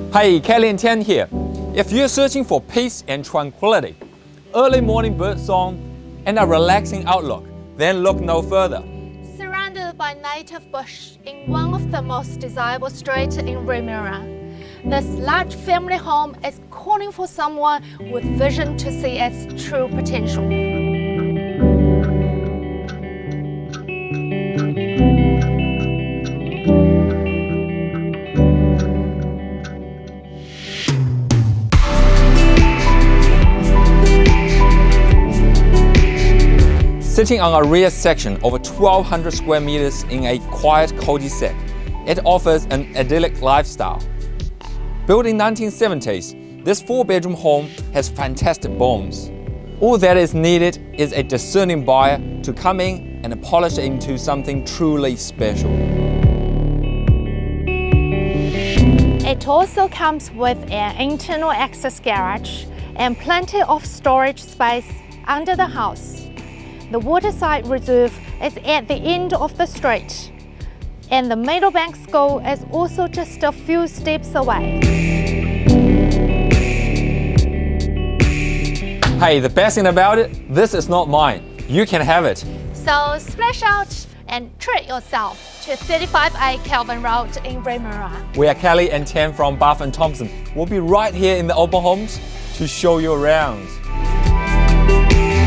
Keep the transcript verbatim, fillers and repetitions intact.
Hi, Kelvin and Tian here. If you're searching for peace and tranquility, early morning birdsong, and a relaxing outlook, then look no further. Surrounded by native bush in one of the most desirable streets in Remuera, this large family home is calling for someone with vision to see its true potential. Sitting on a rear section over twelve hundred square meters in a quiet cul-de-sac, it offers an idyllic lifestyle. Built in nineteen seventies, this four-bedroom home has fantastic bones. All that is needed is a discerning buyer to come in and polish it into something truly special. It also comes with an internal access garage and plenty of storage space under the house. The waterside reserve is at the end of the street, and the Meadowbank School is also just a few steps away. Hey, the best thing about it, this is not mine. You can have it. So splash out and treat yourself to thirty-five A Kelvin Road in Remuera. We are Kelly and Tian from Bath and Thompson. We'll be right here in the open homes to show you around.